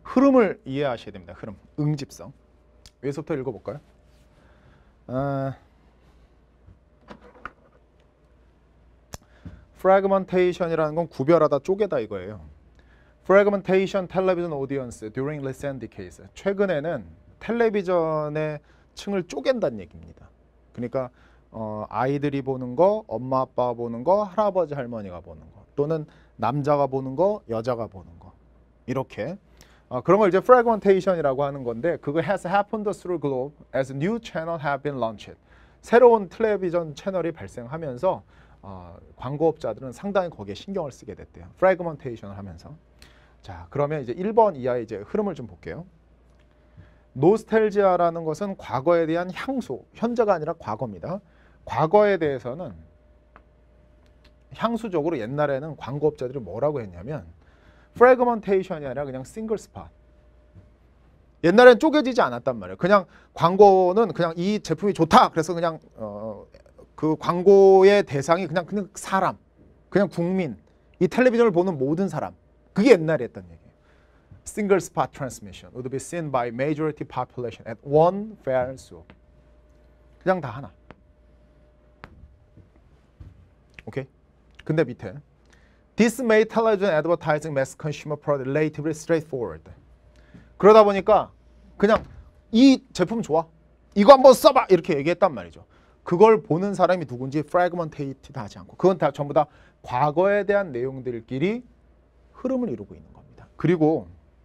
흐름을 이해하셔야 됩니다. 흐름, 응집성. 여기서부터 읽어볼까요? fragmentation이라는 건 구별하다, 쪼개다 이거예요. fragmentation television audience during recent decades. 최근에는 텔레비전의 층을 쪼갠다는 얘기입니다. 그러니까 아이들이 보는 거, 엄마 아빠가 보는 거, 할아버지 할머니가 보는 거, 또는 남자가 보는 거, 여자가 보는 거, 이렇게 그런 걸 이제 fragmentation이라고 하는 건데, 그거 has happened through globe as new channel have been launched. 새로운 텔레비전 채널이 발생하면서 광고업자들은 상당히 거기에 신경을 쓰게 됐대요. fragmentation을 하면서. 자, 그러면 이제 1번 이하의 이제 흐름을 좀 볼게요. 노스텔지아라는 것은 과거에 대한 향수, 현재가 아니라 과거입니다. 과거에 대해서는 향수적으로 옛날에는 광고업자들이 뭐라고 했냐면 프래그먼테이션이 아니라 그냥 싱글 스팟. 옛날엔 쪼개지지 않았단 말이에요. 그냥 광고는 그냥 이 제품이 좋다. 그래서 그냥 그 광고의 대상이 그냥 사람, 그냥 국민, 이 텔레비전을 보는 모든 사람. 그게 옛날에 했던 얘기예요. Single spot transmission would be seen by majority population at one fair swoop. 그냥 다 하나. 오케이? 근데 밑에 This made television advertising mass consumer product relatively straightforward. 그러다 보니까 그냥 이 제품 좋아. 이거 한번 써봐. 이렇게 얘기했단 말이죠. 그걸 보는 사람이 누군지 fragmented 하지 않고 그건 다 전부 다 과거에 대한 내용들끼리 흐름을 이루고 있는 겁니다. 그리고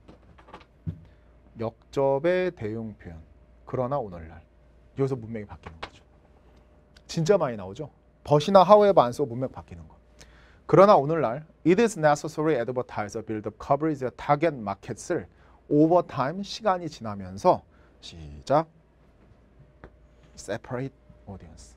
역접의 대용 표현. 그러나 오늘날. 여기서 문맥이 바뀌는 거죠. 진짜 많이 나오죠. but이나 however 안 쓰고 문맥 바뀌는 거. 그러나 오늘날 it is necessary advertiser build up coverage target markets를 over time 시간이 지나면서 시작 separate audience.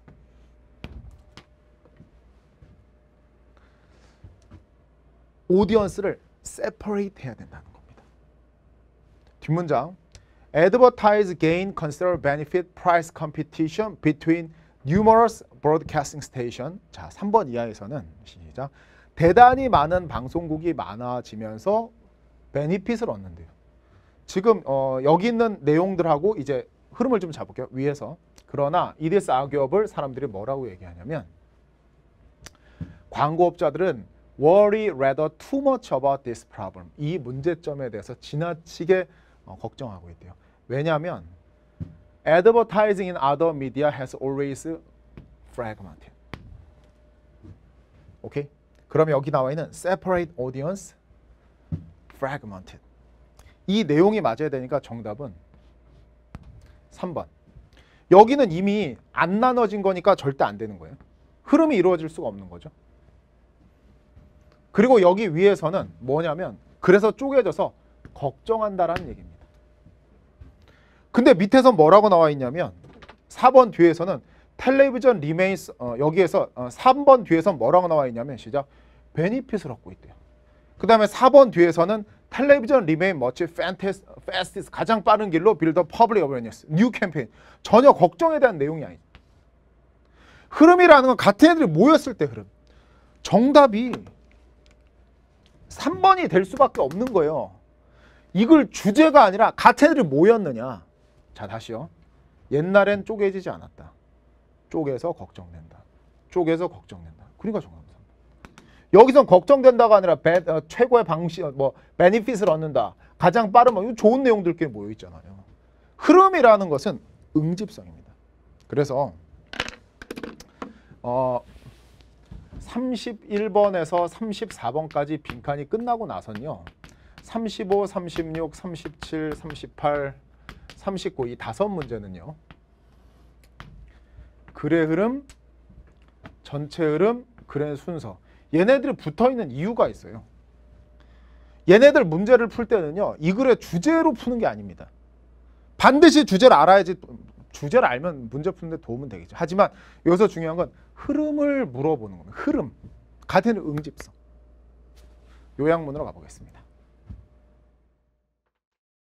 오디언스를 separate 해야 된다는 겁니다. 뒷문장 advertise gain consider benefit price competition between numerous broadcasting station. 자, 3번 이하에서는 시작 대단히 많은 방송국이 많아지면서 베니핏을 얻는데요. 지금 여기 있는 내용들하고 이제 흐름을 좀 잡을게요. 위에서. 그러나 it is arguable 사람들이 뭐라고 얘기하냐면 광고업자들은 worry rather too much about this problem. 이 문제점에 대해서 지나치게 걱정하고 있대요. 왜냐하면 advertising in other media has always fragmented. 오케이? 그러면 여기 나와 있는 separate audience, fragmented. 이 내용이 맞아야 되니까 정답은 3번. 여기는 이미 안 나눠진 거니까 절대 안 되는 거예요. 흐름이 이루어질 수가 없는 거죠. 그리고 여기 위에서는 뭐냐면 그래서 쪼개져서 걱정한다라는 얘기입니다. 근데 밑에서 뭐라고 나와 있냐면 4번 뒤에서는 텔레비전 리메인스 여기에서 3번 뒤에서 뭐라고 나와 있냐면 시작 베니핏을 얻고 있대요. 그 다음에 4번 뒤에서는 텔레비전 리메인 머치 fastest 가장 빠른 길로 빌더 퍼블릭 어웨어니스 뉴 캠페인 전혀 걱정에 대한 내용이 아니죠. 흐름이라는 건 같은 애들이 모였을 때 흐름. 정답이 3번이 될 수밖에 없는 거예요. 이걸 주제가 아니라 같은 애들이 모였느냐. 자, 다시요. 옛날엔 쪼개지지 않았다. 쪼개서 걱정된다. 쪼개서 걱정된다. 그러니까 정답입니다. 여기선 걱정된다가 아니라 최고의 방식, 베니핏을 얻는다. 가장 빠른, 좋은 내용들끼리 모여 있잖아요. 흐름이라는 것은 응집성입니다. 그래서 31번에서 34번까지 빈칸이 끝나고 나선요. 35, 36, 37, 38, 39 이 5문제는요. 글의 흐름, 전체 흐름, 글의 순서. 얘네들이 붙어있는 이유가 있어요. 얘네들 문제를 풀 때는요. 이 글의 주제로 푸는 게 아닙니다. 반드시 주제를 알아야지 주제를 알면 문제 푸는 데 도움은 되겠죠. 하지만 여기서 중요한 건 흐름을 물어보는 겁니다. 흐름, 같은 응집성. 요약문으로 가보겠습니다.